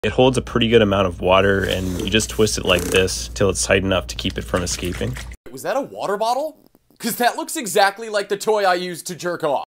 It holds a pretty good amount of water, and you just twist it like this till it's tight enough to keep it from escaping. Was that a water bottle? Because that looks exactly like the toy I used to jerk off.